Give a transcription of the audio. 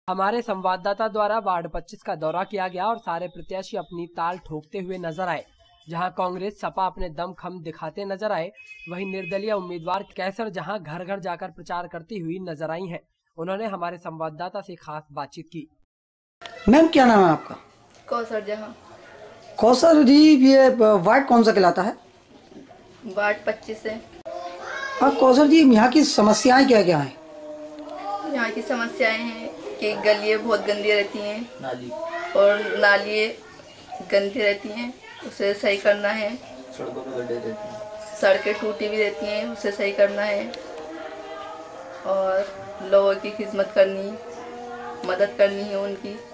हमारे संवाददाता द्वारा वार्ड 25 का दौरा किया गया और सारे प्रत्याशी अपनी ताल ठोकते हुए नजर आए। जहां कांग्रेस सपा अपने दमखम दिखाते नजर आए, वहीं निर्दलीय उम्मीदवार कैसर जहां घर घर जाकर प्रचार करती हुई नजर आई हैं। उन्होंने हमारे संवाददाता से खास बातचीत की। मैम, क्या नाम है आपका? कौसर जहां। कौसर जी, ये वार्ड कौन सा कहलाता है? वार्ड 25 है। कौसर जी, यहाँ की समस्याएं क्या क्या हैं? यहाँ की समस्याएं हैं कि गलियाँ बहुत गंदी रहती हैं और नालियाँ गंदी रहती हैं, उसे सही करना है। सड़कों में गड्ढे रहते हैं, सड़कें टूटी भी रहती हैं, उसे सही करना है। और लोगों की खिदमत करनी, मदद करनी है उनकी।